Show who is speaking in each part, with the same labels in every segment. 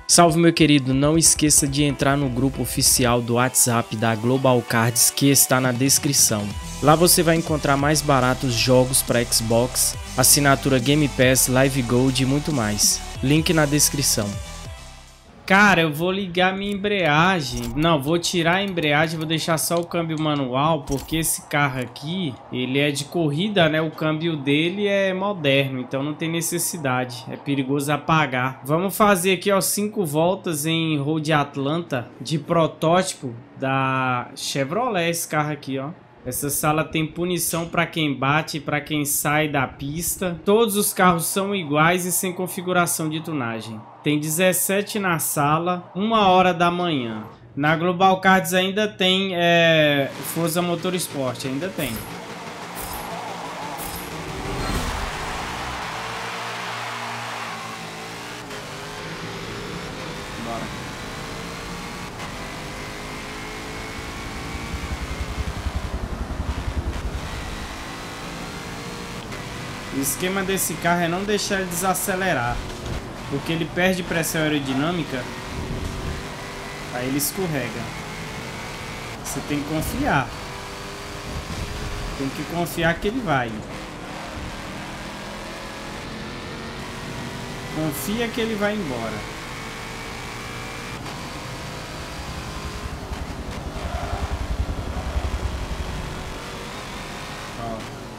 Speaker 1: Salve, meu querido, não esqueça de entrar no grupo oficial do WhatsApp da Global Cards que está na descrição. Lá você vai encontrar mais baratos jogos para Xbox, assinatura Game Pass, Live Gold e muito mais. Link na descrição. Cara, eu vou ligar minha embreagem. Não, vou tirar a embreagem, vou deixar só o câmbio manual, porque esse carro aqui, ele é de corrida, né? O câmbio dele é moderno, então não tem necessidade. É perigoso apagar. Vamos fazer aqui, ó, 5 voltas em Road Atlanta de protótipo da Chevrolet, esse carro aqui, ó. Essa sala tem punição para quem bate e para quem sai da pista. Todos os carros são iguais e sem configuração de tunagem. Tem 17 na sala, 1h da manhã. Na Global Cards ainda tem Forza Motorsport, ainda tem. Bora. O esquema desse carro é não deixar ele desacelerar, porque ele perde pressão aerodinâmica, aí ele escorrega. Você tem que confiar. Tem que confiar que ele vai. Confia que ele vai embora. Ó.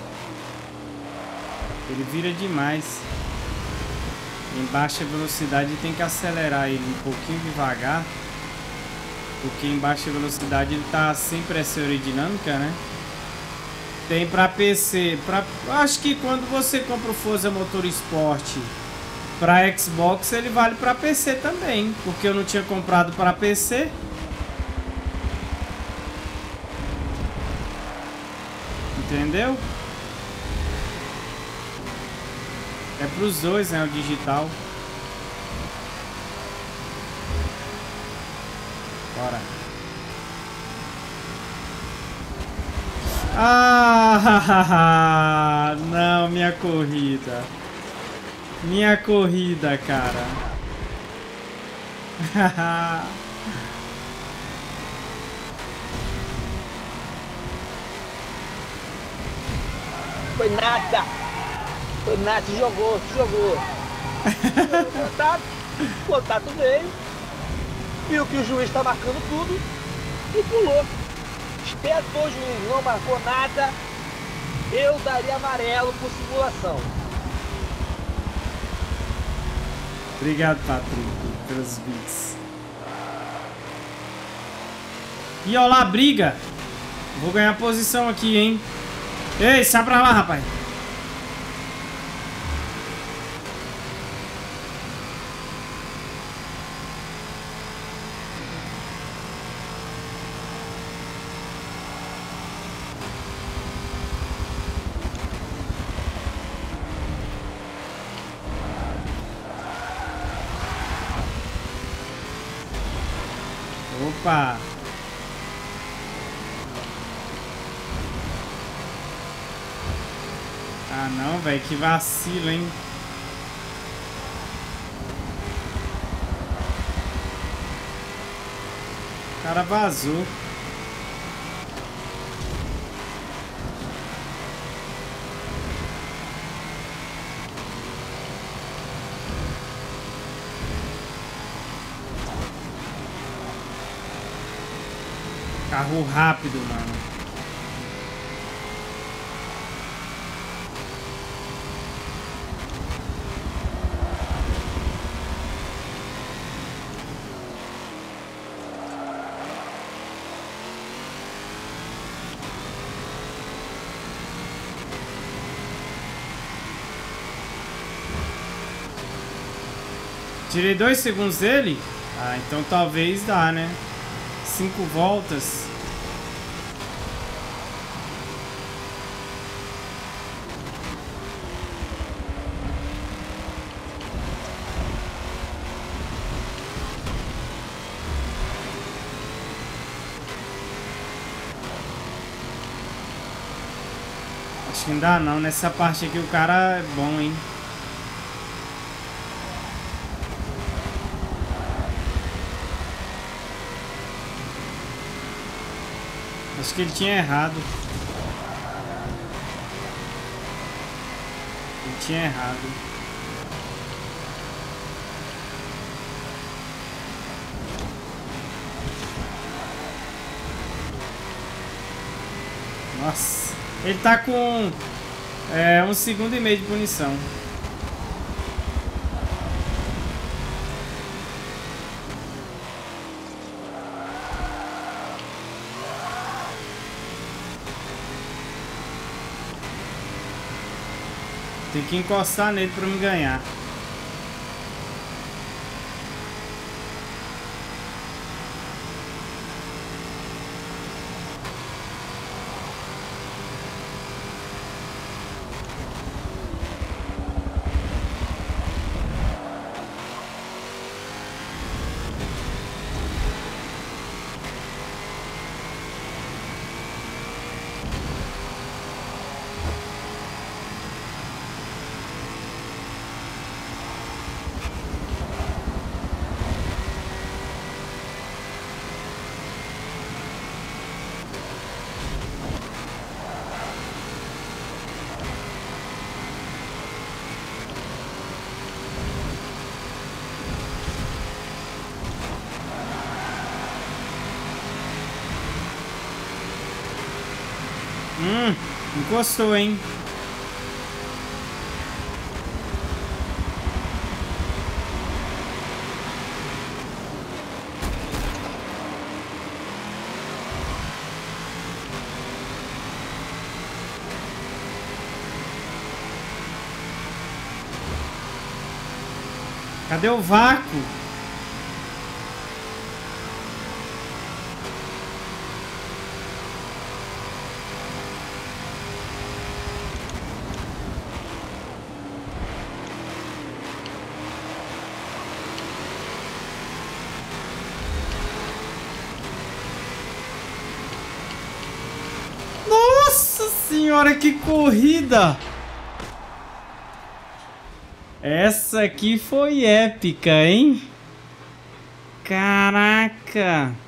Speaker 1: Ele vira demais. Em baixa velocidade tem que acelerar ele um pouquinho devagar, porque em baixa velocidade ele tá sem pressão aerodinâmica, né? Tem para PC, acho que quando você compra o Forza Motorsport para Xbox, ele vale para PC também, porque eu não tinha comprado para PC. Entendeu? É pros dois, né? O digital. Bora. Ah, não, minha corrida. Minha corrida, cara.
Speaker 2: Foi nada. Foi nada, se jogou. O contato veio, viu que o juiz tá marcando tudo e pulou. Espetou o juiz, não marcou nada. Eu daria amarelo por simulação.
Speaker 1: Obrigado, Patrick, pelos bits. E ó lá, briga. Vou ganhar posição aqui, hein. Ei, sai pra lá, rapaz. Opa! Ah não, velho, que vacilo, hein? O cara vazou. Carro rápido, mano. Tirei 2 segundos dele? Ah, então talvez dá, né? 5 voltas. Acho que não dá não. Nessa parte aqui o cara é bom, hein?
Speaker 3: Acho que ele tinha errado. Ele tinha errado. Nossa. Ele tá com 1,5 segundo de punição. Tem que encostar nele pra me ganhar. Encostou, hein? Cadê o vácuo? Nossa senhora, que corrida! Essa aqui foi épica, hein? Caraca!